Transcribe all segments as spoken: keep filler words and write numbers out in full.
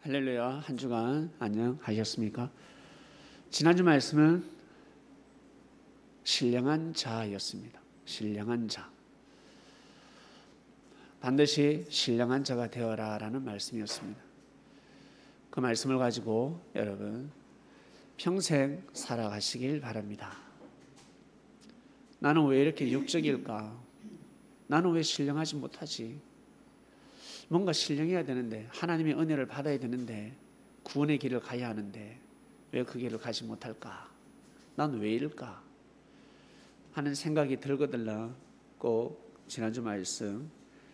할렐루야. 한 주간 안녕하셨습니까? 지난주 말씀은 신령한 자였습니다. 신령한 자. 반드시 신령한 자가 되어라 라는 말씀이었습니다. 그 말씀을 가지고 여러분 평생 살아가시길 바랍니다. 나는 왜 이렇게 육적일까? 나는 왜 신령하지 못하지? 뭔가 신령해야 되는데, 하나님의 은혜를 받아야 되는데, 구원의 길을 가야 하는데 왜 그 길을 가지 못할까? 난 왜 이럴까? 하는 생각이 들거들라 꼭 지난주 말씀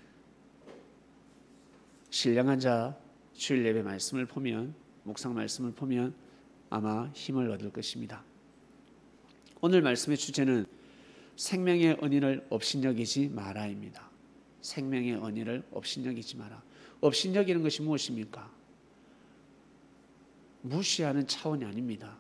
신령한 자 주일 예배 말씀을 보면, 묵상 말씀을 보면 아마 힘을 얻을 것입니다. 오늘 말씀의 주제는 생명의 은인을 업신여기지 마라입니다. 생명의 은인을 업신여기지 마라. 업신여기는 것이 무엇입니까? 무시하는 차원이 아닙니다.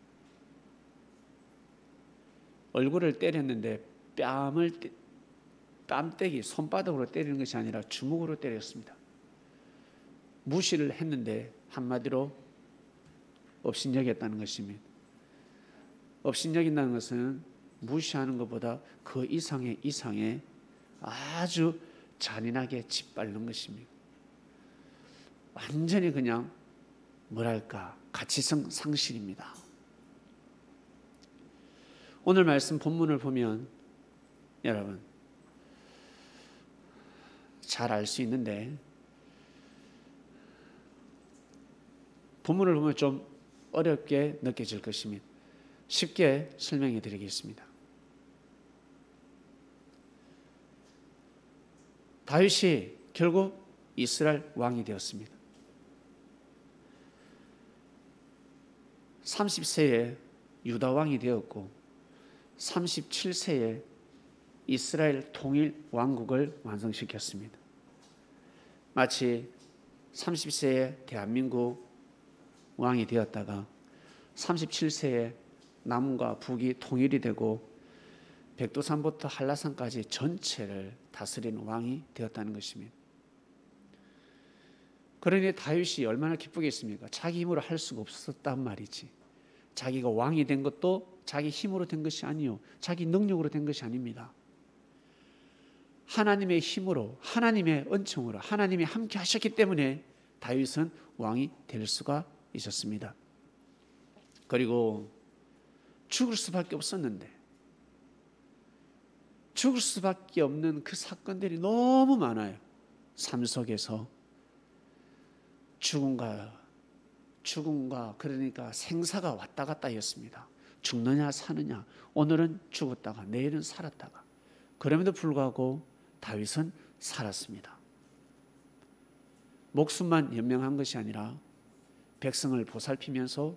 얼굴을 때렸는데 뺨을 뺨때기 손바닥으로 때리는 것이 아니라 주먹으로 때렸습니다. 무시를 했는데 한마디로 업신여겼다는 것입니다. 업신여긴다는 것은 무시하는 것보다 그 이상의 이상의 아주 잔인하게 짓밟는 것입니다. 완전히 그냥 뭐랄까 가치성 상실입니다. 오늘 말씀 본문을 보면 여러분 잘 알 수 있는데, 본문을 보면 좀 어렵게 느껴질 것입니다. 쉽게 설명해 드리겠습니다. 다윗이 결국 이스라엘 왕이 되었습니다. 삼십 세에 유다 왕이 되었고 삼십칠 세에 이스라엘 통일 왕국을 완성시켰습니다. 마치 삼십 세에 대한민국 왕이 되었다가 삼십칠 세에 남과 북이 통일이 되고 백두산부터 한라산까지 전체를 다스리는 왕이 되었다는 것입니다. 그러니 다윗이 얼마나 기쁘겠습니까? 자기 힘으로 할 수가 없었단 말이지. 자기가 왕이 된 것도 자기 힘으로 된 것이 아니요, 자기 능력으로 된 것이 아닙니다. 하나님의 힘으로, 하나님의 은총으로, 하나님이 함께 하셨기 때문에 다윗은 왕이 될 수가 있었습니다. 그리고 죽을 수밖에 없었는데, 죽을 수밖에 없는 그 사건들이 너무 많아요. 삶 속에서 죽음과 죽음과 그러니까 생사가 왔다 갔다 했습니다. 죽느냐 사느냐, 오늘은 죽었다가 내일은 살았다가, 그럼에도 불구하고 다윗은 살았습니다. 목숨만 연명한 것이 아니라 백성을 보살피면서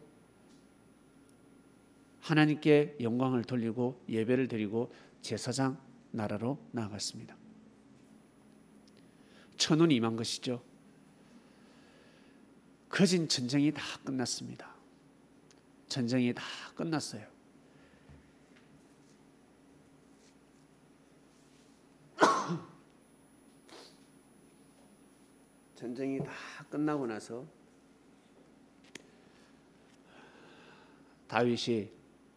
하나님께 영광을 돌리고 예배를 드리고 제사장 나라로 나아갔습니다. 천운이 임한 것이죠. 거진 전쟁이 다 끝났습니다. 전쟁이 다 끝났어요. 전쟁이 다 끝나고 나서 다윗이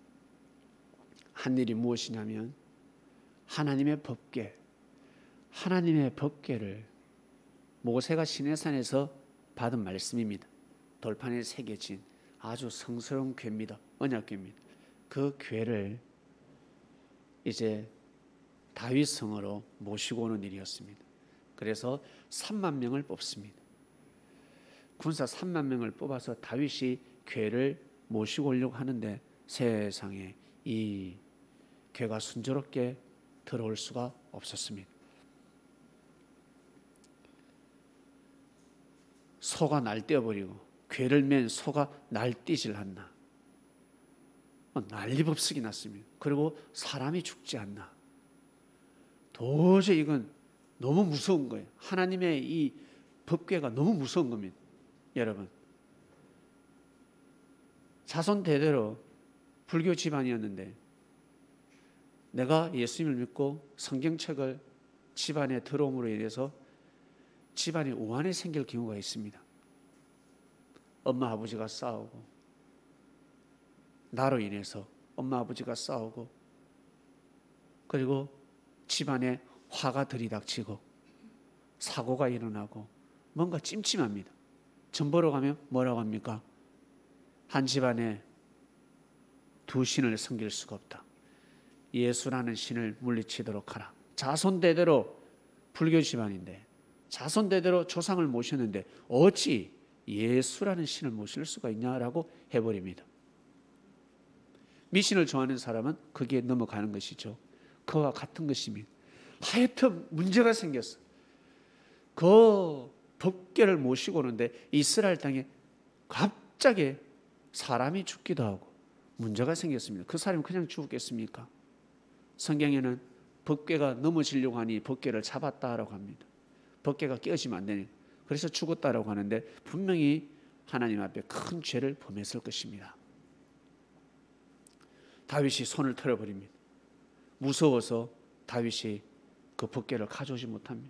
한 일이 무엇이냐면 하나님의 법궤, 하나님의 법궤를 모세가 시내산에서 받은 말씀입니다. 돌판에 새겨진 아주 성스러운 궤입니다. 언약궤입니다. 그 궤를 이제 다윗 성으로 모시고 오는 일이었습니다. 그래서 삼만 명을 뽑습니다. 군사 삼만 명을 뽑아서 다윗이 궤를 모시고 오려고 하는데 세상에 이 궤가 순조롭게 들어올 수가 없었습니다. 소가 날뛰어버리고 궤를 맨 소가 날뛰질 않나. 난리법석이 났습니다. 그리고 사람이 죽지 않나. 도저히 이건 너무 무서운 거예요. 하나님의 이 법궤가 너무 무서운 겁니다. 여러분, 자손 대대로 불교 집안이었는데 내가 예수님을 믿고 성경책을 집안에 들어옴으로 인해서 집안에 우환이 생길 경우가 있습니다. 엄마 아버지가 싸우고, 나로 인해서 엄마 아버지가 싸우고, 그리고 집안에 화가 들이닥치고 사고가 일어나고 뭔가 찜찜합니다. 전 보러 가면 뭐라고 합니까? 한 집안에 두 신을 섬길 수가 없다. 예수라는 신을 물리치도록 하라. 자손대대로 불교 집안인데, 자손대대로 조상을 모셨는데 어찌 예수라는 신을 모실 수가 있냐라고 해버립니다. 미신을 좋아하는 사람은 거기에 넘어가는 것이죠. 그와 같은 것입니다. 하여튼 문제가 생겼어. 그 법궤를 모시고 오는데 이스라엘 땅에 갑자기 사람이 죽기도 하고 문제가 생겼습니다. 그 사람이 그냥 죽었겠습니까? 성경에는 법궤가 넘어지려고 하니 법궤를 잡았다라고 합니다. 법궤가 깨어지면 안 되니 그래서 죽었다라고 하는데 분명히 하나님 앞에 큰 죄를 범했을 것입니다. 다윗이 손을 털어버립니다. 무서워서 다윗이 그 법궤를 가져오지 못합니다.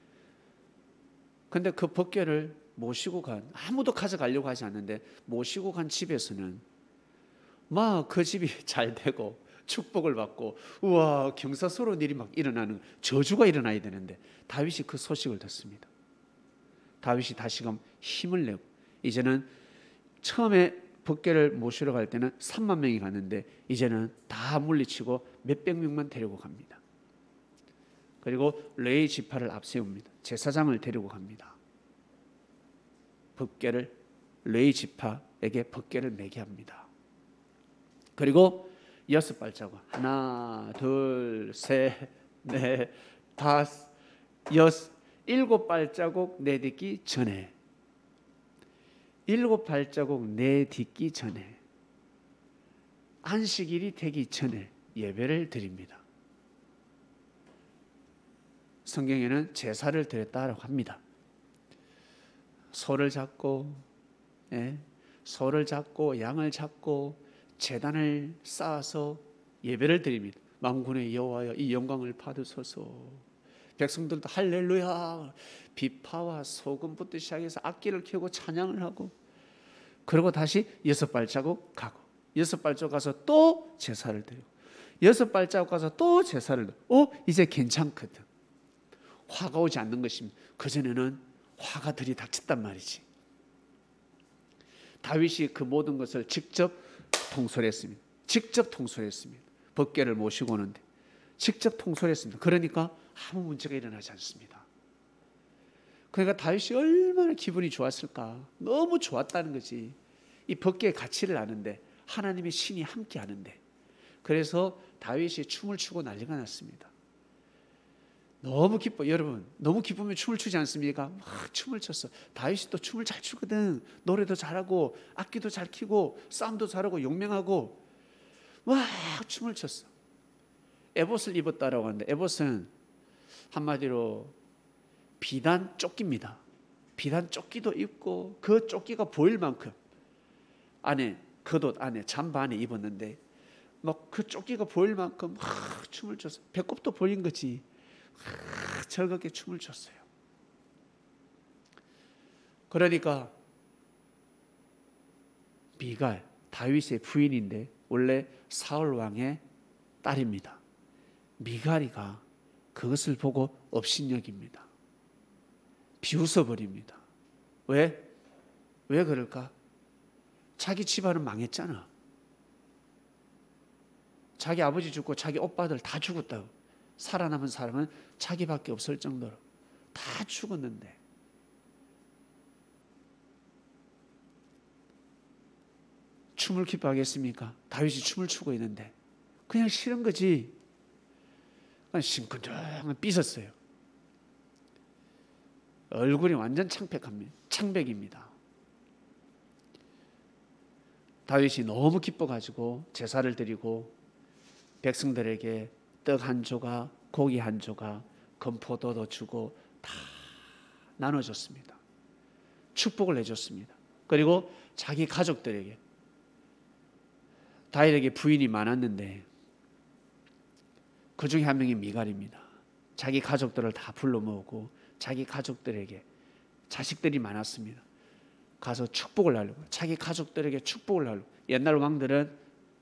그런데 그 법궤를 모시고 간, 아무도 가져가려고 하지 않는데 모시고 간 집에서는 막 그 집이 잘 되고 축복을 받고 우와 경사스러운 일이 막 일어나는, 저주가 일어나야 되는데 다윗이 그 소식을 듣습니다. 다윗이 다시금 힘을 내고, 이제는 처음에 법궤를 모시러 갈 때는 삼만 명이 갔는데 이제는 다 물리치고 몇백 명만 데리고 갑니다. 그리고 레위 지파를 앞세웁니다. 제사장을 데리고 갑니다. 법궤를 레위 지파에게 법궤를 매게 합니다. 그리고 여섯 발자국, 하나, 둘, 셋, 넷, 다섯, 여섯, 일곱 발자국 내딛기 전에, 일곱 발자국 내딛기 전에, 안식일이 되기 전에 예배를 드립니다. 성경에는 제사를 드렸다라고 합니다. 소를 잡고, 예, 소를 잡고 양을 잡고 제단을 쌓아서 예배를 드립니다. 만군의 여호와여 이 영광을 받으소서. 백성들도 할렐루야, 비파와 소금부터 시작해서 악기를 켜고 찬양을 하고, 그리고 다시 여섯 발자국 가고, 여섯 발자국 가서 또 제사를 드리고, 여섯 발자국 가서 또 제사를 드리고, 어 이제 괜찮거든. 화가 오지 않는 것입니다. 그전에는 화가 들이닥쳤단 말이지. 다윗이 그 모든 것을 직접 통솔했습니다. 직접 통솔했습니다. 법궤를 모시고 오는데 직접 통솔했습니다. 그러니까 아무 문제가 일어나지 않습니다. 그러니까 다윗이 얼마나 기분이 좋았을까. 너무 좋았다는 거지. 이 법궤의 가치를 아는데, 하나님의 신이 함께 하는데. 그래서 다윗이 춤을 추고 난리가 났습니다. 너무 기뻐. 여러분 너무 기쁘면 춤을 추지 않습니까? 막 춤을 췄어. 다윗이 또 춤을 잘 추거든. 노래도 잘하고 악기도 잘 키고 싸움도 잘하고 용맹하고 막 춤을 췄어. 에봇을 입었다라고 하는데, 에봇은 한마디로 비단 조끼입니다. 비단 조끼도 입고 그 조끼가 보일 만큼 안에 겉옷 안에 잠바 안에 입었는데 막 그 조끼가 보일 만큼 막 춤을 췄어. 배꼽도 보인 거지. 아, 즐겁게 춤을 췄어요. 그러니까 미갈, 다윗의 부인인데 원래 사울 왕의 딸입니다. 미갈이가 그것을 보고 업신여깁니다. 비웃어버립니다. 왜? 왜 그럴까? 자기 집안은 망했잖아. 자기 아버지 죽고 자기 오빠들 다 죽었다고. 살아남은 사람은 자기밖에 없을 정도로 다 죽었는데, 춤을 기뻐하겠습니까? 다윗이 춤을 추고 있는데 그냥 싫은 거지. 그냥 심쿵쿵 삐졌어요. 얼굴이 완전 창백합니다. 창백입니다. 다윗이 너무 기뻐가지고 제사를 드리고 백성들에게 떡 한 조각, 고기 한 조각, 건포도도 주고 다 나눠줬습니다. 축복을 해줬습니다. 그리고 자기 가족들에게, 다윗에게 부인이 많았는데 그 중에 한 명이 미갈입니다. 자기 가족들을 다 불러 모으고 자기 가족들에게, 자식들이 많았습니다. 가서 축복을 하려고, 자기 가족들에게 축복을 하려고. 옛날 왕들은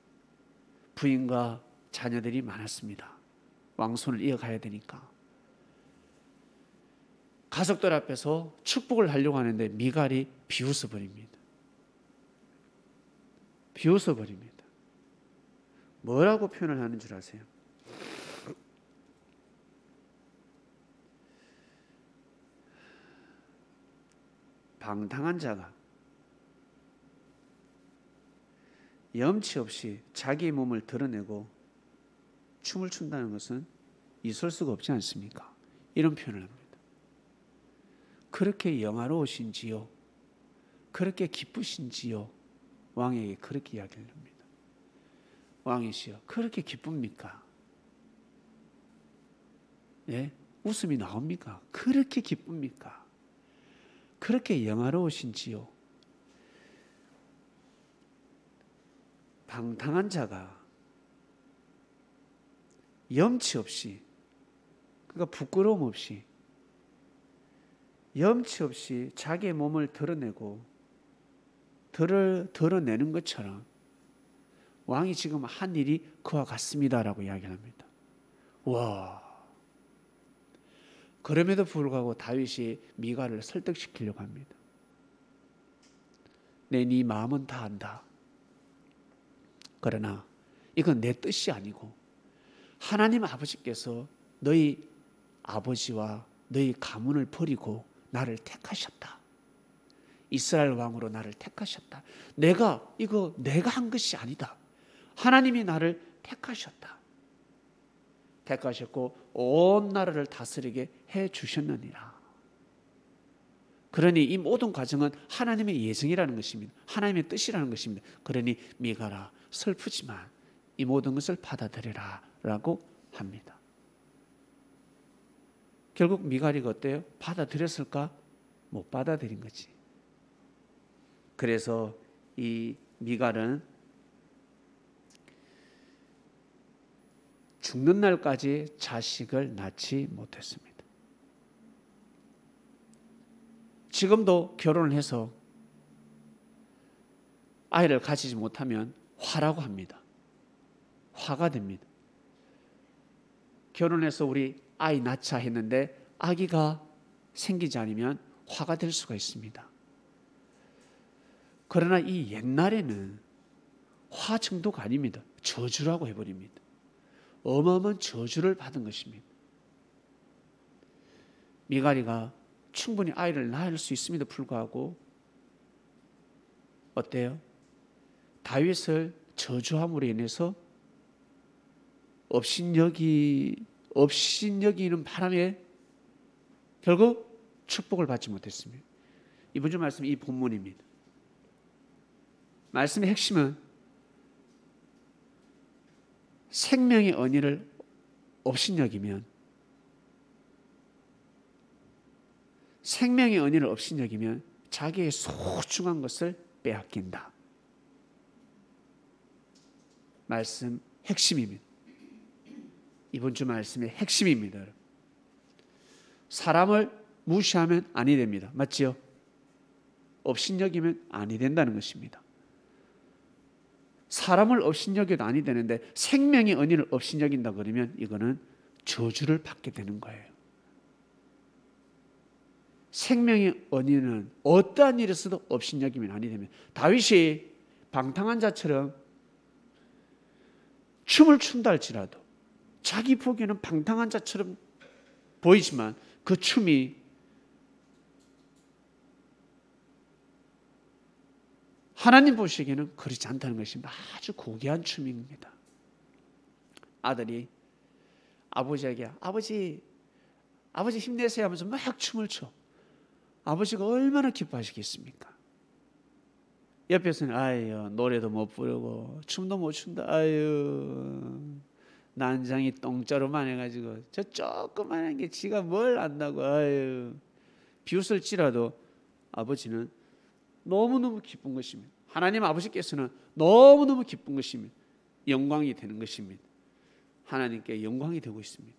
부인과 자녀들이 많았습니다. 왕손을 이어가야 되니까. 가족들 앞에서 축복을 하려고 하는데 미갈이 비웃어 버립니다. 비웃어 버립니다. 뭐라고 표현을 하는 줄 아세요? 방탕한 자가 염치 없이 자기의 몸을 드러내고 춤을 춘다는 것은 있을 수가 없지 않습니까? 이런 표현을 합니다. 그렇게 영화로우신지요? 그렇게 기쁘신지요? 왕에게 그렇게 이야기를 합니다. 왕이시여, 그렇게 기쁩니까? 예? 웃음이 나옵니까? 그렇게 기쁩니까? 그렇게 영화로우신지요? 방탕한 자가 염치 없이, 그러니까 부끄러움 없이, 염치 없이 자기의 몸을 드러내고 드러, 드러내는 것처럼 왕이 지금 한 일이 그와 같습니다라고 이야기를 합니다. 와. 그럼에도 불구하고 다윗이 미갈을 설득시키려고 합니다. 내 네 마음은 다 안다. 그러나 이건 내 뜻이 아니고 하나님 아버지께서 너희 아버지와 너희 가문을 버리고 나를 택하셨다. 이스라엘 왕으로 나를 택하셨다. 내가 이거 내가 한 것이 아니다. 하나님이 나를 택하셨다. 택하셨고 온 나라를 다스리게 해 주셨느니라. 그러니 이 모든 과정은 하나님의 예정이라는 것입니다. 하나님의 뜻이라는 것입니다. 그러니 미갈아, 슬프지만 이 모든 것을 받아들여라 라고 합니다. 결국 미갈이 어때요? 받아들였을까? 못 받아들인 거지. 그래서 이 미갈은 죽는 날까지 자식을 낳지 못했습니다. 지금도 결혼을 해서 아이를 가지지 못하면 화라고 합니다. 화가 됩니다. 결혼해서 우리 아이 낳자 했는데 아기가 생기지 않으면 화가 될 수가 있습니다. 그러나 이 옛날에는 화 정도가 아닙니다. 저주라고 해버립니다. 어마어마한 저주를 받은 것입니다. 미갈이가 충분히 아이를 낳을 수 있음에도 불구하고 어때요? 다윗을 저주함으로 인해서 업신여기, 업신여기는 바람에 결국 축복을 받지 못했습니다. 이번 주 말씀 이 본문입니다. 말씀의 핵심은 생명의 언의를 업신여기면 생명의 언의를 업신여기면 자기의 소중한 것을 빼앗긴다. 말씀 핵심입니다. 이번 주 말씀의 핵심입니다. 사람을 무시하면 아니 됩니다. 맞지요? 업신여기면 아니 된다는 것입니다. 사람을 업신여겨도 아니 되는데 생명의 언의를 업신여긴다 그러면 이거는 저주를 받게 되는 거예요. 생명의 언의는 어떠한 일에서도 업신여기면 아니 됩니다. 다윗이 방탕한 자처럼 춤을 춘다 할지라도 자기 보기에는 방탕한 자처럼 보이지만 그 춤이 하나님 보시기에는 그렇지 않다는 것입니다. 아주 고귀한 춤입니다. 아들이 아버지에게 아버지 아버지 힘내세요 하면서 막 춤을 춰. 아버지가 얼마나 기뻐하시겠습니까? 옆에서는 아유 노래도 못 부르고 춤도 못 춘다. 아유 난장이 똥자루만 해가지고 저 조그만한 게 지가 뭘 안다고. 아유 비웃을지라도 아버지는 너무너무 기쁜 것입니다. 하나님 아버지께서는 너무너무 기쁜 것입니다. 영광이 되는 것입니다. 하나님께 영광이 되고 있습니다.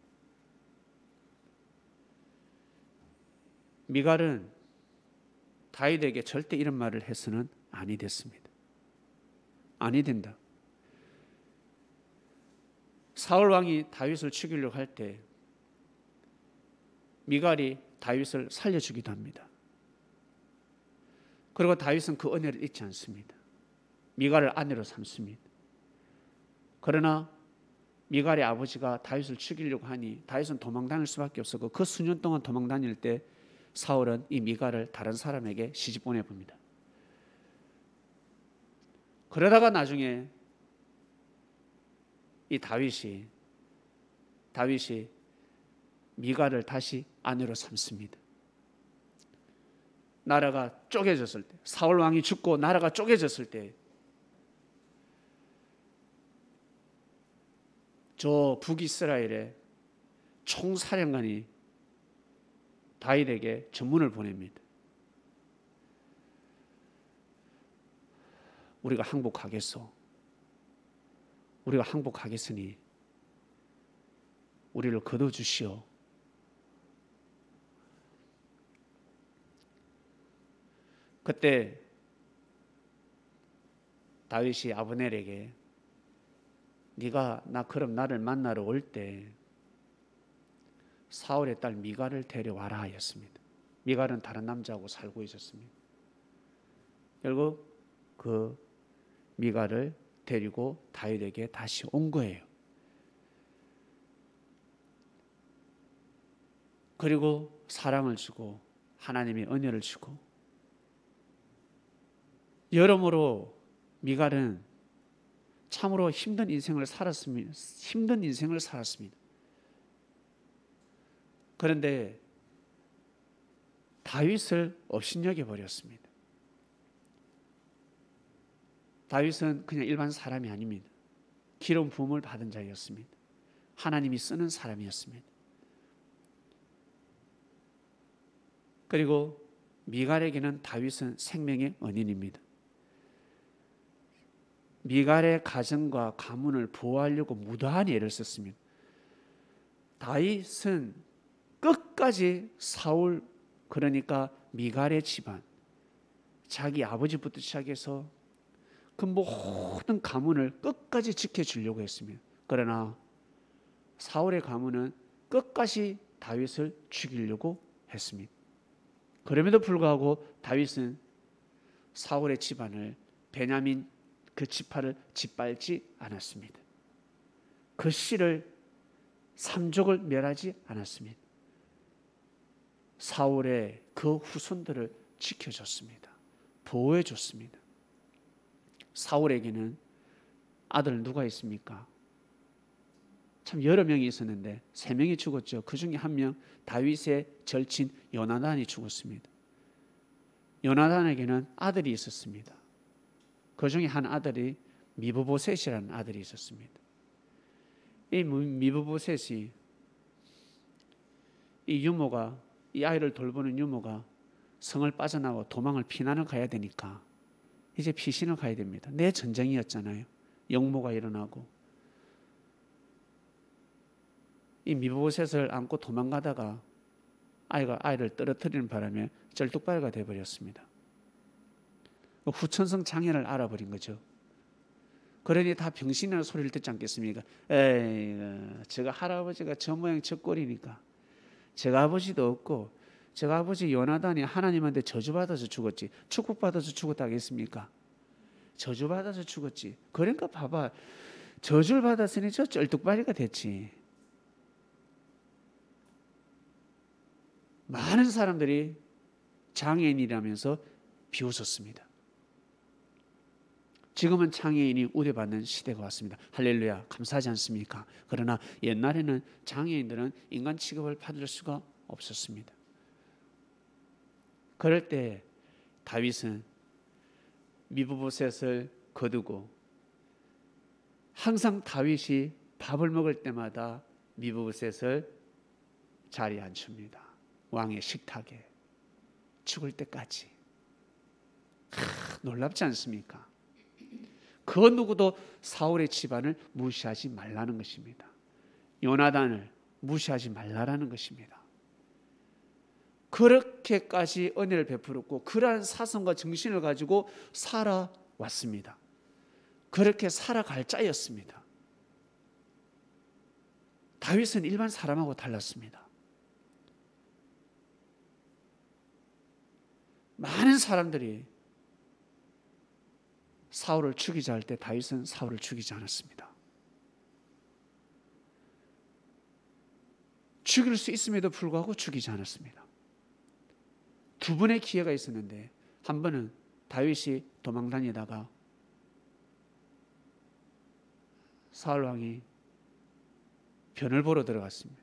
미갈은 다윗에게 절대 이런 말을 해서는 아니 됐습니다. 아니 된다. 사울 왕이 다윗을 죽이려고 할 때 미갈이 다윗을 살려주기도 합니다. 그리고 다윗은 그 은혜를 잊지 않습니다. 미갈을 아내로 삼습니다. 그러나 미갈의 아버지가 다윗을 죽이려고 하니 다윗은 도망 다닐 수밖에 없었고 그 수년 동안 도망 다닐 때 사울은 이 미갈을 다른 사람에게 시집 보내봅니다. 그러다가 나중에 이 다윗이 다윗이 미갈을 다시 아내로 삼습니다. 나라가 쪼개졌을 때, 사울 왕이 죽고 나라가 쪼개졌을 때 저 북이스라엘의 총사령관이 다윗에게 전문을 보냅니다. 우리가 항복하겠소. 우리가 항복하겠으니 우리를 거둬주시오. 그때 다윗이 아브넬에게 네가 나 그럼 나를 만나러 올 때 사울의 딸 미갈을 데려와라 하였습니다. 미갈은 다른 남자하고 살고 있었습니다. 결국 그 미갈을 데리고 다윗에게 다시 온 거예요. 그리고 사랑을 주고 하나님의 은혜를 주고 여러모로 미갈은 참으로 힘든 인생을 살았습니다. 힘든 인생을 살았습니다. 그런데 다윗을 업신여겨 버렸습니다. 다윗은 그냥 일반 사람이 아닙니다. 기름 부음을 받은 자였습니다. 하나님이 쓰는 사람이었습니다. 그리고 미갈에게는 다윗은 생명의 은인입니다. 미갈의 가정과 가문을 보호하려고 무도한 애를 썼습니다. 다윗은 끝까지 사울, 그러니까 미갈의 집안, 자기 아버지부터 시작해서 그 모든 가문을 끝까지 지켜주려고 했습니다. 그러나 사울의 가문은 끝까지 다윗을 죽이려고 했습니다. 그럼에도 불구하고 다윗은 사울의 집안을, 베냐민 그 지파를 짓밟지 않았습니다. 그 씨를 삼족을 멸하지 않았습니다. 사울의 그 후손들을 지켜줬습니다. 보호해줬습니다. 사울에게는 아들 누가 있습니까? 참 여러 명이 있었는데 세 명이 죽었죠. 그 중에 한 명 다윗의 절친 요나단이 죽었습니다. 요나단에게는 아들이 있었습니다. 그 중에 한 아들이 미브보셋이라는 아들이 있었습니다. 이 미브보셋이 이 유모가 이 아이를 돌보는 유모가 성을 빠져나와 도망을 피난을 가야 되니까 이제 피신을 가야 됩니다. 내 전쟁이었잖아요. 영모가 일어나고 이 미브보셋을 안고 도망가다가 아이가 아이를 떨어뜨리는 바람에 쩔뚝발이가 되어버렸습니다. 후천성 장애를 알아버린 거죠. 그러니 다 병신이라는 소리를 듣지 않겠습니까? 에이, 제가 할아버지가 저 모양 저 꼴이니까 제가 아버지도 없고 제가 아버지 요나단이 하나님한테 저주받아서 죽었지 축복받아서 죽었다 하겠습니까? 저주받아서 죽었지. 그러니까 봐봐, 저주를 받았으니 저 쩔뚝발이가 됐지. 많은 사람들이 장애인이라면서 비웃었습니다. 지금은 장애인이 우대받는 시대가 왔습니다. 할렐루야, 감사하지 않습니까? 그러나 옛날에는 장애인들은 인간 취급을 받을 수가 없었습니다. 그럴 때 다윗은 미브보셋을 거두고 항상 다윗이 밥을 먹을 때마다 미브보셋을 자리에 앉힙니다. 왕의 식탁에 죽을 때까지. 하, 놀랍지 않습니까? 그 누구도 사울의 집안을 무시하지 말라는 것입니다. 요나단을 무시하지 말라는 것입니다. 그렇게까지 은혜를 베풀었고 그러한 사성과 정신을 가지고 살아왔습니다. 그렇게 살아갈 자였습니다. 다윗은 일반 사람하고 달랐습니다. 많은 사람들이 사울을 죽이자 할 때 다윗은 사울을 죽이지 않았습니다. 죽일 수 있음에도 불구하고 죽이지 않았습니다. 두 번의 기회가 있었는데 한 번은 다윗이 도망다니다가 사울 왕이 변을 보러 들어갔습니다.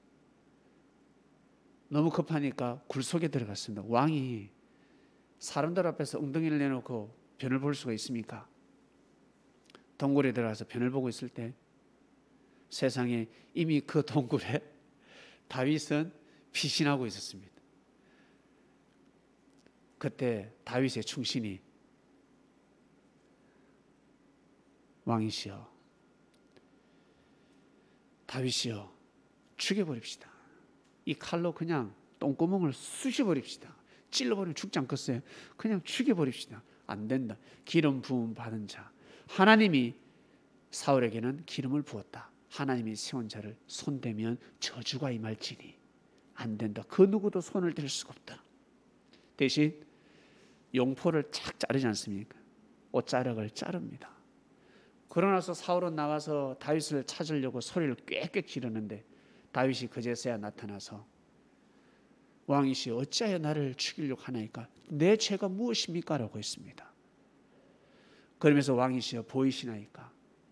너무 급하니까 굴 속에 들어갔습니다. 왕이 사람들 앞에서 엉덩이를 내놓고 변을 볼 수가 있습니까? 동굴에 들어가서 변을 보고 있을 때 세상에 이미 그 동굴에 다윗은 피신하고 있었습니다. 그때 다윗의 충신이 왕이시여, 다윗이여, 죽여버립시다. 이 칼로 그냥 똥구멍을 쑤셔버립시다. 찔러버리면 죽지 않겠어요? 그냥 죽여버립시다. 안 된다. 기름 부음 받은 자. 하나님이 사울에게는 기름을 부었다. 하나님이 세운 자를 손대면 저주가 임할지니 안 된다. 그 누구도 손을 댈 수가 없다. 대신 용포를 착 자르지 않습니까? 옷자락을 자릅니다. 그러나서 사울은 나가서 다윗을 찾으려고 소리를 꽥꽥 지르는데 다윗이 그제서야 나타나서 왕이시여 어찌하여 나를 죽이려고 하나이까? 내 죄가 무엇입니까? 라고 했습니다. 그러면서 왕이시여 보이시나이까?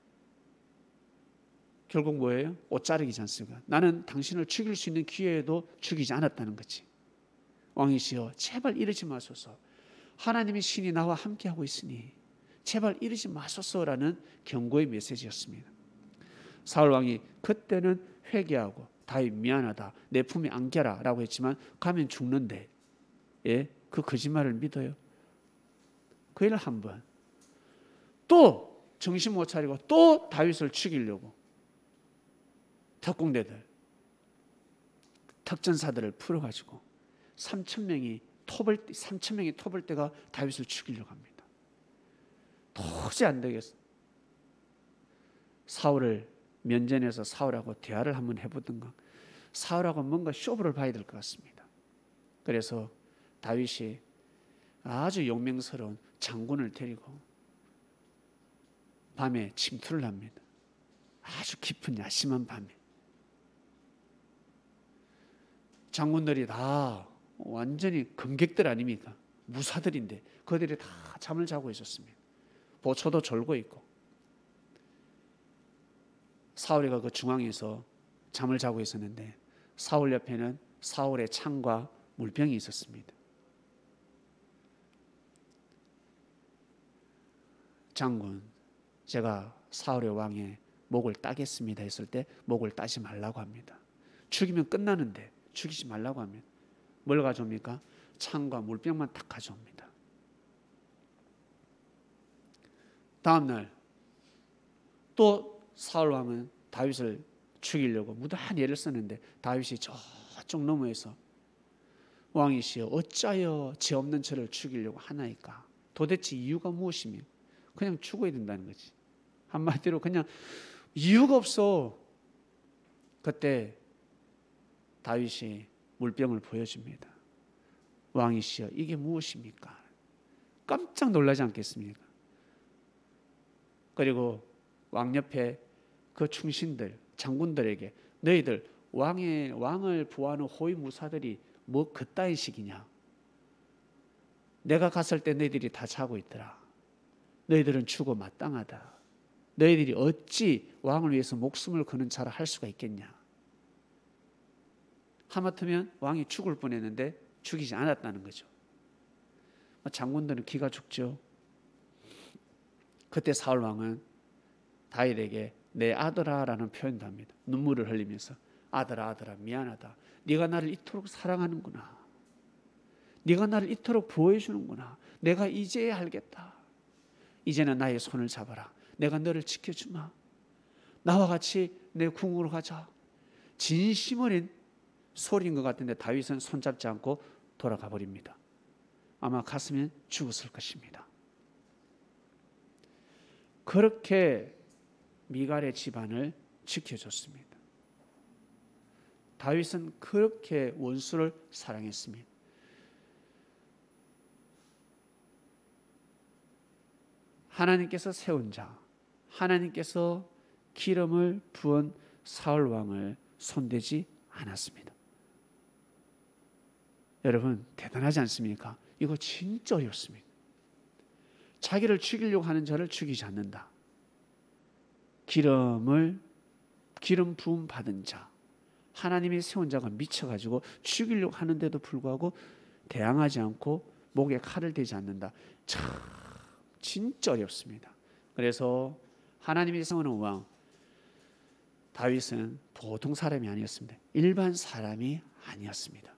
결국 뭐예요? 옷 자르기지 않습니까? 나는 당신을 죽일 수 있는 기회에도 죽이지 않았다는 거지. 왕이시여 제발 이러지 마소서. 하나님의 신이 나와 함께하고 있으니 제발 이러지 마소서라는 경고의 메시지였습니다. 사울 왕이 그때는 회개하고 다윗 미안하다, 내 품에 안겨라 라고 했지만 가면 죽는데 예? 그 거짓말을 믿어요? 그 일 한 번 또 정신 못 차리고 또 다윗을 죽이려고 특공대들, 특전사들을 풀어가지고 삼천 명이 토벌 삼천 명이 토벌대가 다윗을 죽이려고 합니다. 도저히 안 되겠어. 사울을 면전에서 사울하고 대화를 한번 해보든가. 사울하고 뭔가 쇼부를 봐야 될 것 같습니다. 그래서 다윗이 아주 용맹스러운 장군을 데리고 밤에 침투를 합니다. 아주 깊은 야심한 밤에. 장군들이 다 완전히 검객들 아닙니까? 무사들인데 그들이 다 잠을 자고 있었습니다. 보초도 졸고 있고 사울이가 그 중앙에서 잠을 자고 있었는데 사울 옆에는 사울의 창과 물병이 있었습니다. 장군, 제가 사울의 왕의 목을 따겠습니다 했을 때 목을 따지 말라고 합니다. 죽이면 끝나는데 죽이지 말라고 합니다. 뭘 가져옵니까? 창과 물병만 딱 가져옵니다. 다음날 또 사울 왕은 다윗을 죽이려고 무다한 애를 썼는데 다윗이 저쪽 너머에서 왕이시여 어찌하여 죄 없는 저를 죽이려고 하나이까? 도대체 이유가 무엇이며? 그냥 죽어야 된다는 거지. 한마디로 그냥 이유가 없어. 그때 다윗이 물병을 보여줍니다. 왕이시여 이게 무엇입니까? 깜짝 놀라지 않겠습니까? 그리고 왕 옆에 그 충신들, 장군들에게 너희들 왕의 왕을 보호하는 호위 무사들이 뭐 그따위 식이냐? 내가 갔을 때 너희들이 다 자고 있더라. 너희들은 죽어 마땅하다. 너희들이 어찌 왕을 위해서 목숨을 거는 자라 할 수가 있겠냐? 하마터면 왕이 죽을 뻔했는데 죽이지 않았다는 거죠. 장군들은 기가 죽죠. 그때 사울 왕은 다윗에게 내 아들아라는 표현도 합니다. 눈물을 흘리면서 아들아 아들아 미안하다. 네가 나를 이토록 사랑하는구나. 네가 나를 이토록 보호해 주는구나. 내가 이제야 알겠다. 이제는 나의 손을 잡아라. 내가 너를 지켜주마. 나와 같이 내 궁으로 가자. 진심 어린 소리인 것 같은데 다윗은 손잡지 않고 돌아가 버립니다. 아마 갔으면 죽었을 것입니다. 그렇게 미갈의 집안을 지켜줬습니다. 다윗은 그렇게 원수를 사랑했습니다. 하나님께서 세운 자, 하나님께서 기름을 부은 사울 왕을 손대지 않았습니다. 여러분 대단하지 않습니까? 이거 진짜 어렵습니다. 자기를 죽이려고 하는 자를 죽이지 않는다. 기름을 기름 부음 받은 자, 하나님이 세운 자가 미쳐가지고 죽이려고 하는데도 불구하고 대항하지 않고 목에 칼을 대지 않는다. 참 진짜 어렵습니다. 그래서 하나님이 세우는 왕 다윗은 보통 사람이 아니었습니다. 일반 사람이 아니었습니다.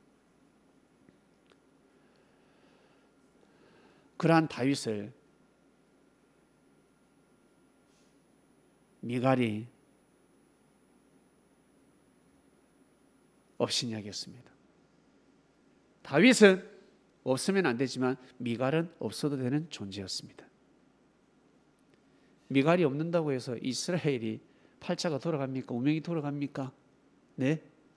그러한 다윗을 미갈이 업신여겼습니다. 다윗은 없으면 안 되지만 미갈은 없어도 되는 존재였습니다. 미갈이 없는다고 해서 이스라엘이 팔자가 돌아갑니까? 운명이 돌아갑니까? 네.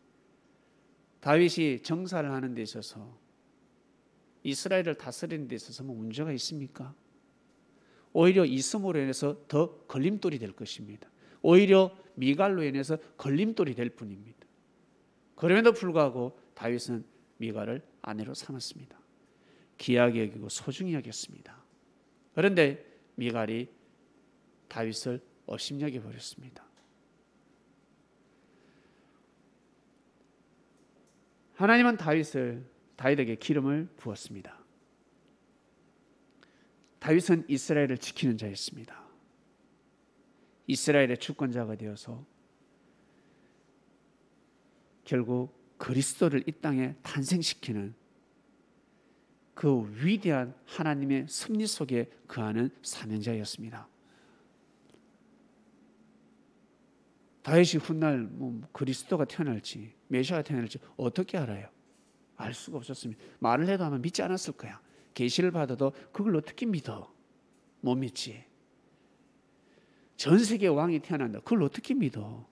다윗이 정사를 하는 데 있어서 이스라엘을 다스리는 데 있어서 뭐 문제가 있습니까? 오히려 있음으로 인해서 더 걸림돌이 될 것입니다. 오히려 미갈로 인해서 걸림돌이 될 뿐입니다. 그럼에도 불구하고 다윗은 미갈을 아내로 삼았습니다. 귀하게 여기고 소중히 여겼습니다. 그런데 미갈이 다윗을 업신여겨 버렸습니다. 하나님은 다윗을 다윗에게 기름을 부었습니다. 다윗은 이스라엘을 지키는 자였습니다. 이스라엘의 주권자가 되어서 결국 그리스도를 이 땅에 탄생시키는 그 위대한 하나님의 섭리 속에 거하는 사명자였습니다. 다윗이 훗날 뭐 그리스도가 태어날지 메시아가 태어날지 어떻게 알아요? 알 수가 없었습니다. 말을 해도 아마 믿지 않았을 거야. 계시를 받아도 그걸 어떻게 믿어? 못 믿지. 전 세계 왕이 태어난다. 그걸 어떻게 믿어?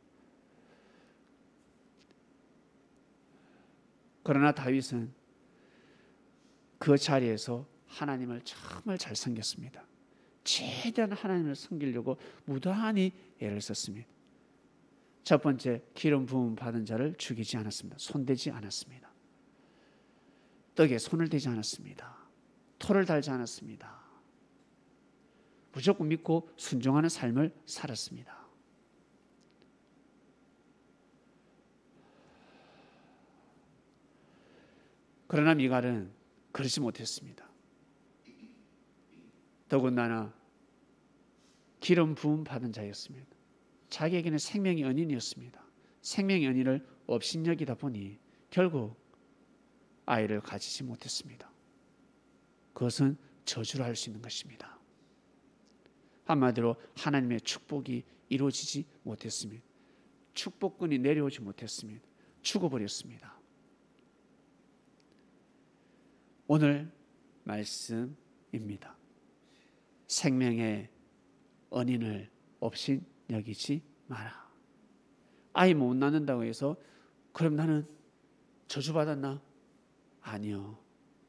그러나 다윗은 그 자리에서 하나님을 정말 잘 섬겼습니다. 최대한 하나님을 섬기려고 무단히 애를 썼습니다. 첫 번째, 기름 부음 받은 자를 죽이지 않았습니다. 손대지 않았습니다. 떡에 손을 대지 않았습니다. 토를 달지 않았습니다. 무조건 믿고 순종하는 삶을 살았습니다. 그러나 미갈은 그러지 못했습니다. 더군다나 기름 부음 받은 자였습니다. 자기에게는 생명의 연인이었습니다. 생명의 연인을 업신여기다 보니 결국 아이를 가지지 못했습니다. 그것은 저주를 할 수 있는 것입니다. 한마디로 하나님의 축복이 이루어지지 못했습니다. 축복권이 내려오지 못했습니다. 죽어버렸습니다. 오늘 말씀입니다. 생명의 언인을 업신 여기지 마라. 아이 못 낳는다고 해서 그럼 나는 저주받았나? 아니요.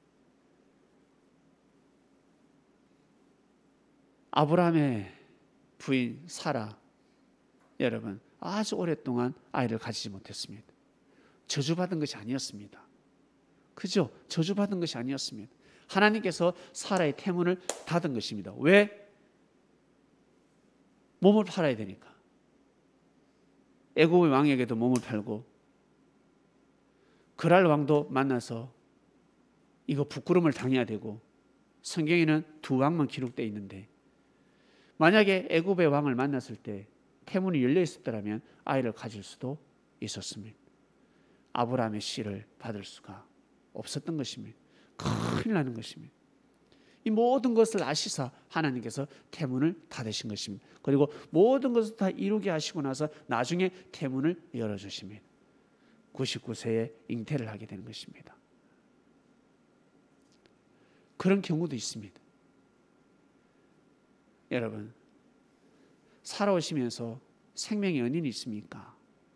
아브라함의 부인 사라, 여러분 아주 오랫동안 아이를 가지지 못했습니다. 저주받은 것이 아니었습니다. 그죠? 저주받은 것이 아니었습니다. 하나님께서 사라의 태문을 닫은 것입니다. 왜? 몸을 팔아야 되니까. 애굽의 왕에게도 몸을 팔고 그랄 왕도 만나서 이거 부끄러움을 당해야 되고, 성경에는 두 왕만 기록되어 있는데 만약에 애굽의 왕을 만났을 때 태문이 열려 있었더라면 아이를 가질 수도 있었습니다. 아브라함의 씨를 받을 수가 없었던 것입니다. 큰일 나는 것입니다. 이 모든 것을 아시사 하나님께서 태문을 닫으신 것입니다. 그리고 모든 것을 다 이루게 하시고 나서 나중에 태문을 열어주십니다. 구십구 세에 잉태를 하게 되는 것입니다. 그런 경우도 있습니다. 여러분, 살아오시면서 생명의 은인이 있습니까?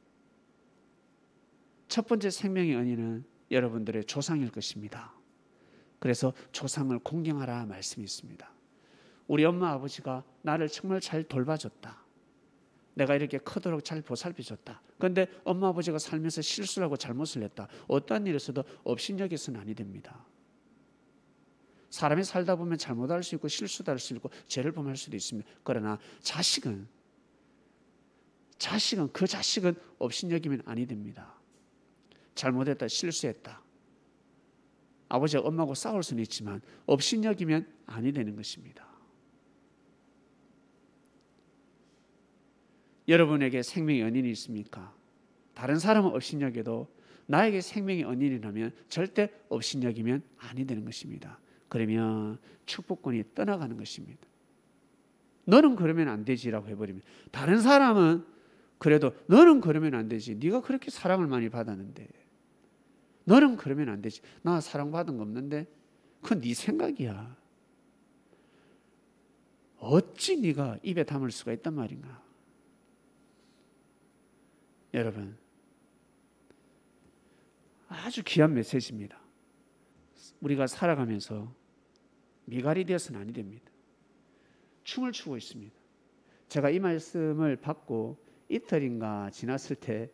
첫 번째 생명의 은인은 여러분들의 조상일 것입니다. 그래서 조상을 공경하라 말씀이 있습니다. 우리 엄마 아버지가 나를 정말 잘 돌봐줬다. 내가 이렇게 크도록 잘 보살펴줬다. 그런데 엄마 아버지가 살면서 실수를 하고 잘못을 했다. 어떠한 일에서도 업신여겨서는 아니 됩니다. 사람이 살다 보면 잘못할 수 있고 실수도 할 수 있고 죄를 범할 수도 있습니다. 그러나 자식은 자식은 그 자식은 업신여기면 아니 됩니다. 잘못했다, 실수했다. 아버지와 엄마하고 싸울 수는 있지만 업신여기면 아니 되는 것입니다. 여러분에게 생명의 은인이 있습니까? 다른 사람은 업신여겨도 나에게 생명의 은인이라면 절대 업신여기면 아니 되는 것입니다. 그러면 축복권이 떠나가는 것입니다. 너는 그러면 안 되지라고 해버리면, 다른 사람은 그래도 너는 그러면 안 되지. 네가 그렇게 사랑을 많이 받았는데 너는 그러면 안 되지. 나 사랑받은 거 없는데. 그건 네 생각이야. 어찌 네가 입에 담을 수가 있단 말인가. 여러분, 아주 귀한 메시지입니다. 우리가 살아가면서 미갈이 되어서는 아니 됩니다. 춤을 추고 있습니다. 제가 이 말씀을 받고 이틀인가 지났을 때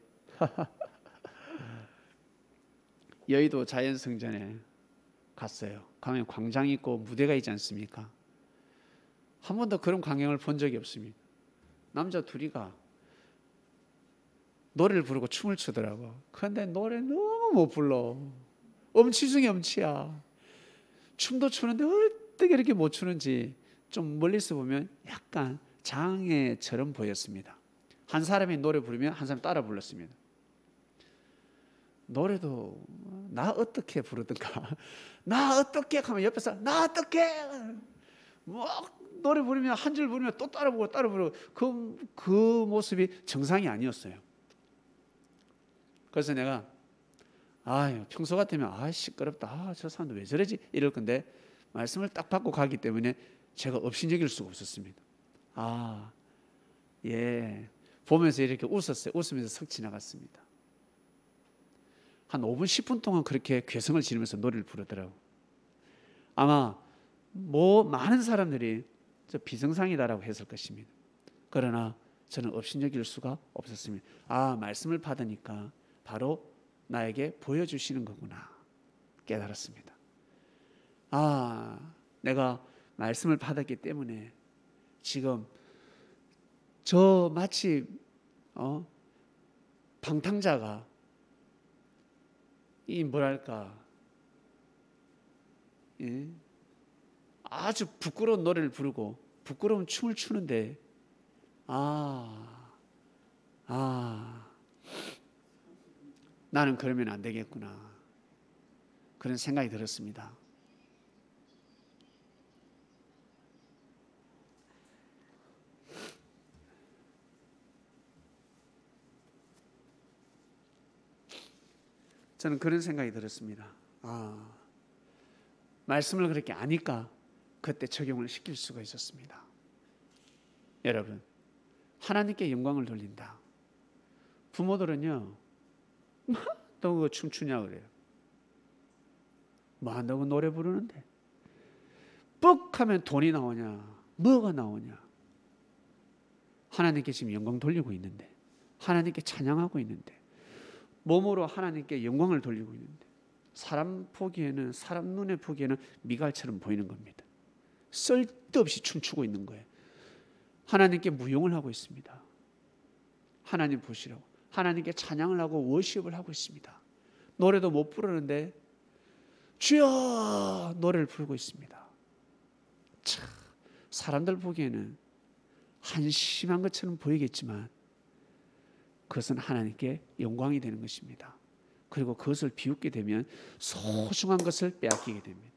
여의도 자연성전에 갔어요. 가면 광장이 있고 무대가 있지 않습니까? 한 번도 그런 광경을 본 적이 없습니다. 남자 둘이가 노래를 부르고 춤을 추더라고. 그런데 노래 너무 못 불러. 엄치 중에 엄치야. 춤도 추는데 어떻게 이렇게 못 추는지 좀 멀리서 보면 약간 장애처럼 보였습니다. 한 사람이 노래 부르면 한 사람이 따라 불렀습니다. 노래도 나 어떻게 부르든가, 나 어떻게 하면 옆에서 나 어떻게 뭐 노래 부르면 한 줄 부르면 또 따라 부르고 따라 부르고 그, 그 모습이 정상이 아니었어요. 그래서 내가 아 평소 같으면 아 시끄럽다, 아, 저 사람도 왜 저러지 이럴 건데 말씀을 딱 받고 가기 때문에 제가 업신여길 수가 없었습니다. 아 예, 보면서 이렇게 웃었어요. 웃으면서 석 지나갔습니다. 한 오 분 십 분 동안 그렇게 괴성을 지르면서 노래를 부르더라고. 아마 뭐 많은 사람들이 저 비정상이다라고 했을 것입니다. 그러나 저는 업신여길 수가 없었습니다. 아 말씀을 받으니까 바로 나에게 보여주시는 거구나 깨달았습니다. 아 내가 말씀을 받았기 때문에 지금 저 마치 어 방탕자가 이 뭐랄까 예? 아주 부끄러운 노래를 부르고 부끄러운 춤을 추는데 아, 아 나는 그러면 안 되겠구나 그런 생각이 들었습니다. 저는 그런 생각이 들었습니다. 아, 말씀을 그렇게 아니까 그때 적용을 시킬 수가 있었습니다. 여러분, 하나님께 영광을 돌린다. 부모들은요, 뭐 한다고 춤추냐 그래요. 뭐 한다고 노래 부르는데 뻑 하면 돈이 나오냐, 뭐가 나오냐. 하나님께 지금 영광 돌리고 있는데, 하나님께 찬양하고 있는데, 몸으로 하나님께 영광을 돌리고 있는데 사람 보기에는, 사람 눈에 보기에는 미갈처럼 보이는 겁니다. 쓸데없이 춤추고 있는 거예요. 하나님께 무용을 하고 있습니다. 하나님 보시라고 하나님께 찬양을 하고 워십을 하고 있습니다. 노래도 못 부르는데 주여 노래를 부르고 있습니다. 참, 사람들 보기에는 한심한 것처럼 보이겠지만 그것은 하나님께 영광이 되는 것입니다. 그리고 그것을 비웃게 되면 소중한 것을 빼앗기게 됩니다.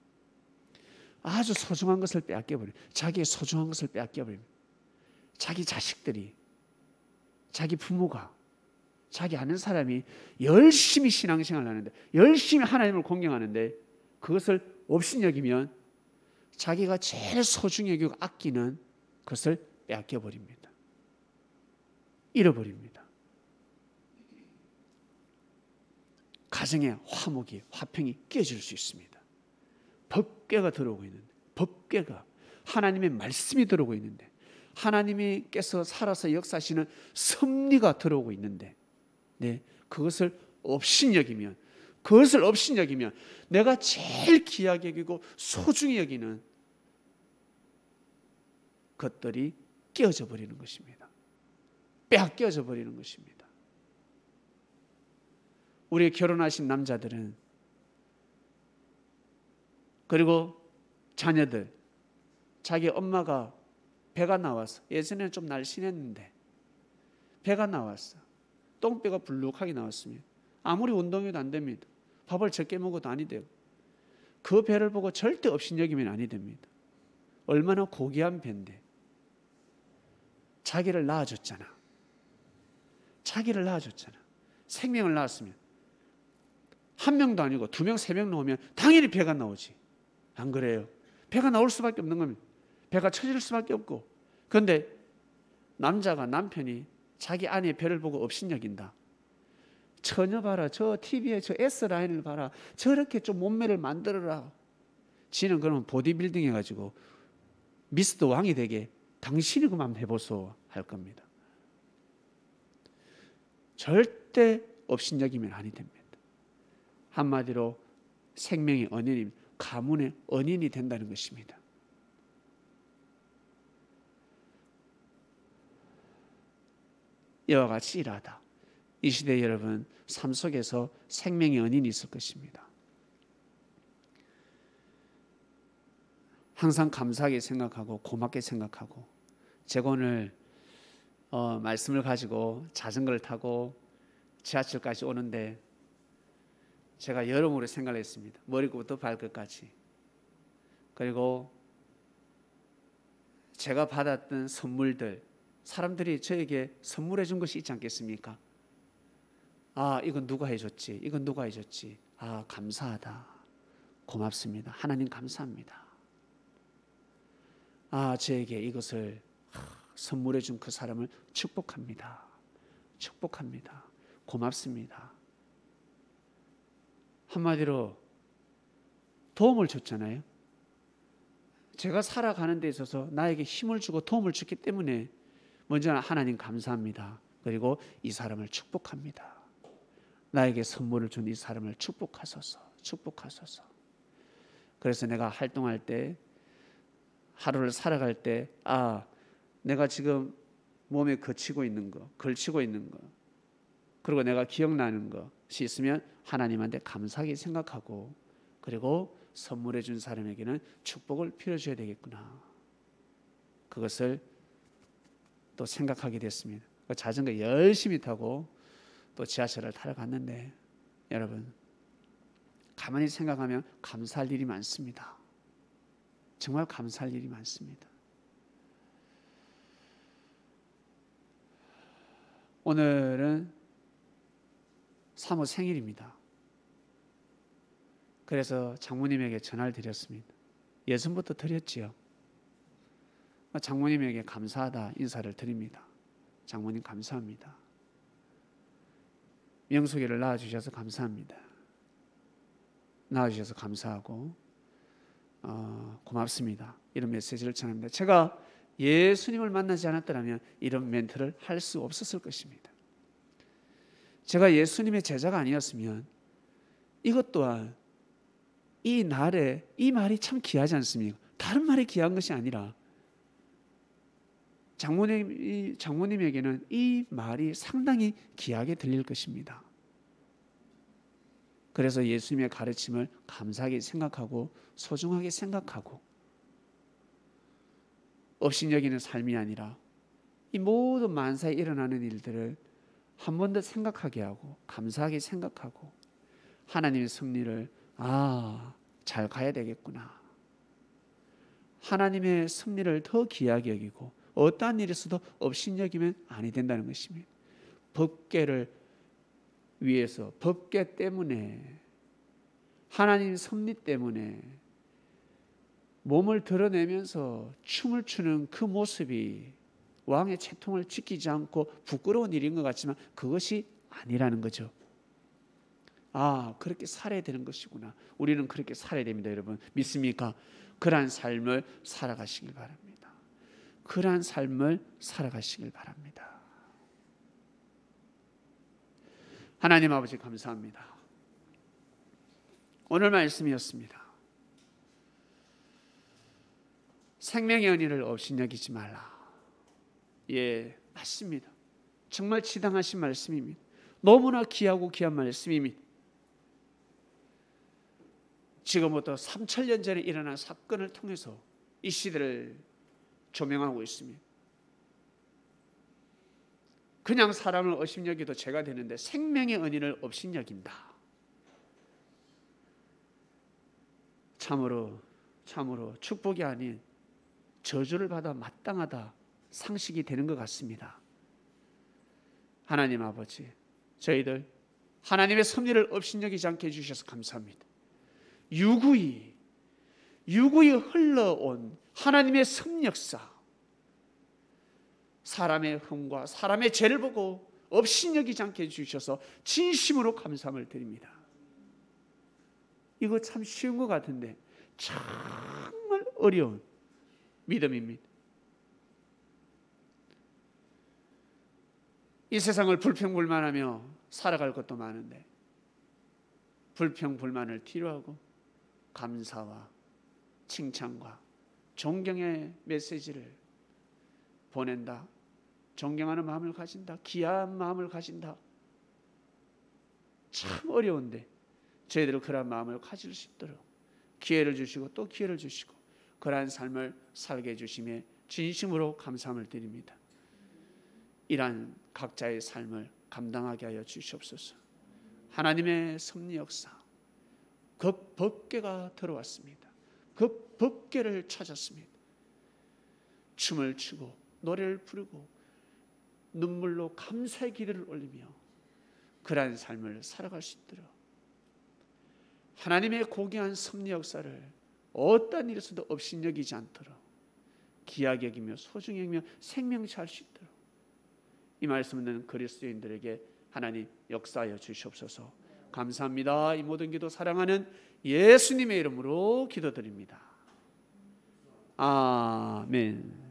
아주 소중한 것을 빼앗겨버려요. 자기의 소중한 것을 빼앗겨버립니다. 자기 자식들이, 자기 부모가, 자기 아는 사람이 열심히 신앙생활을 하는데, 열심히 하나님을 공경하는데 그것을 업신여기면 자기가 제일 소중히 여기고 아끼는 것을 빼앗겨 버립니다. 잃어버립니다. 가정의 화목이 화평이 깨질 수 있습니다. 법궤가 들어오고 있는데, 법궤가 하나님의 말씀이 들어오고 있는데, 하나님께서 살아서 역사하시는 섭리가 들어오고 있는데, 네, 그것을 업신여기면, 그것을 업신여기면 내가 제일 귀하게 여기고 소중히 여기는 것들이 깨어져 버리는 것입니다. 빼앗겨져 버리는 것입니다. 우리 결혼하신 남자들은, 그리고 자녀들, 자기 엄마가 배가 나왔어. 예전에는 좀 날씬했는데 배가 나왔어. 똥배가 불룩하게 나왔으면 아무리 운동해도 안 됩니다. 밥을 적게 먹어도 아니 되고, 그 배를 보고 절대 업신여기면 아니 됩니다. 얼마나 고귀한 배인데 자기를 낳아줬잖아. 자기를 낳아줬잖아. 생명을 낳았으면 한 명도 아니고 두 명, 세 명 나오면 당연히 배가 나오지. 안 그래요? 배가 나올 수밖에 없는 겁니다. 배가 처질 수밖에 없고. 그런데 남자가, 남편이 자기 아내의 배를 보고 업신여긴다. 처녀 봐라, 저 티비에 저 S라인을 봐라, 저렇게 좀 몸매를 만들어라. 지는 그러면 보디빌딩 해가지고 미스터 왕이 되게 당신이 그만 해보소 할 겁니다. 절대 업신여기면 아니 됩니다. 한마디로 생명의 언인이, 가문의 언인이 된다는 것입니다. 이와 같이 일하다. 이 시대 여러분, 삶 속에서 생명의 언인이 있을 것입니다. 항상 감사하게 생각하고 고맙게 생각하고, 제가 오늘 어, 말씀을 가지고 자전거를 타고 지하철까지 오는데 제가 여러모로 생각을 했습니다. 머리부터 발끝까지. 그리고 제가 받았던 선물들, 사람들이 저에게 선물해 준 것이 있지 않겠습니까? 아, 이건 누가 해줬지? 이건 누가 해줬지? 아, 감사하다. 고맙습니다. 하나님 감사합니다. 아, 저에게 이것을 선물해 준 그 사람을 축복합니다. 축복합니다. 고맙습니다. 한마디로 도움을 줬잖아요. 제가 살아가는 데 있어서 나에게 힘을 주고 도움을 줬기 때문에 먼저 하나님 감사합니다. 그리고 이 사람을 축복합니다. 나에게 선물을 준 이 사람을 축복하소서, 축복하소서. 그래서 내가 활동할 때, 하루를 살아갈 때, 아, 내가 지금 몸에 거치고 있는 거, 걸치고 있는 거, 그리고 내가 기억나는 것이 있으면 하나님한테 감사하게 생각하고, 그리고 선물해 준 사람에게는 축복을 빌어줘야 되겠구나. 그것을 또 생각하게 됐습니다. 자전거 열심히 타고 또 지하철을 타러 갔는데, 여러분 가만히 생각하면 감사할 일이 많습니다. 정말 감사할 일이 많습니다. 오늘은 사모 생일입니다. 그래서 장모님에게 전화를 드렸습니다. 예전부터 드렸지요. 장모님에게 감사하다 인사를 드립니다. 장모님 감사합니다. 명숙이를 낳아주셔서 감사합니다. 낳아주셔서 감사하고 어, 고맙습니다. 이런 메시지를 전합니다. 제가 예수님을 만나지 않았더라면 이런 멘트를 할 수 없었을 것입니다. 제가 예수님의 제자가 아니었으면 이것 또한, 이 날에 이 말이 참 귀하지 않습니까? 다른 말이 귀한 것이 아니라 장모님, 장모님에게는 이 말이 상당히 귀하게 들릴 것입니다. 그래서 예수님의 가르침을 감사하게 생각하고 소중하게 생각하고, 업신여기는 삶이 아니라 이 모든 만사에 일어나는 일들을 한 번 더 생각하게 하고 감사하게 생각하고, 하나님의 섭리를 아, 잘 가야 되겠구나. 하나님의 섭리를 더 귀하게 여기고 어떠한 일이 있어도 업신여기면 아니 된다는 것입니다. 법궤를 위해서, 법궤 때문에, 하나님 섭리 때문에 몸을 드러내면서 춤을 추는 그 모습이 왕의 채통을 지키지 않고 부끄러운 일인 것 같지만 그것이 아니라는 거죠. 아, 그렇게 살아야 되는 것이구나. 우리는 그렇게 살아야 됩니다, 여러분. 믿습니까? 그러한 삶을 살아가시길 바랍니다. 그러한 삶을 살아가시길 바랍니다. 하나님 아버지 감사합니다. 오늘 말씀이었습니다. 생명의 은혜를 업신여기지 말라. 예, 맞습니다. 정말 지당하신 말씀입니다. 너무나 귀하고 귀한 말씀입니다. 지금부터 삼천 년 전에 일어난 사건을 통해서 이 시대를 조명하고 있습니다. 그냥 사람을 업신여기도 죄가 되는데 생명의 은혜를 업신여긴다. 참으로 참으로 축복이 아닌 저주를 받아 마땅하다 상식이 되는 것 같습니다. 하나님 아버지, 저희들 하나님의 섭리를 업신여기지 않게 해주셔서 감사합니다. 유구히 유구히 흘러온 하나님의 섭력사, 사람의 흠과 사람의 죄를 보고 업신여기지 않게 해주셔서 진심으로 감사함을 드립니다. 이거 참 쉬운 것 같은데 정말 어려운 믿음입니다. 이 세상을 불평불만하며 살아갈 것도 많은데 불평불만을 뒤로하고 감사와 칭찬과 존경의 메시지를 보낸다. 존경하는 마음을 가진다. 귀한 마음을 가진다. 참 어려운데 저희들은 그런 마음을 가질 수 있도록 기회를 주시고 또 기회를 주시고 그러한 삶을 살게 해주심에 진심으로 감사함을 드립니다. 이러한 각자의 삶을 감당하게 하여 주시옵소서. 하나님의 섭리 역사, 그 법궤가 들어왔습니다. 그 법궤를 찾았습니다. 춤을 추고 노래를 부르고 눈물로 감사의 기도를 올리며 그러한 삶을 살아갈 수 있도록 하나님의 고귀한 섭리 역사를 어떤 일에서도 업신여기지 않도록 귀하게 여기며 소중히 여기며 생명치 할 수 있도록 이 말씀을 듣는 그리스도인들에게 하나님 역사하여 주시옵소서. 감사합니다. 이 모든 기도 사랑하는 예수님의 이름으로 기도드립니다. 아멘.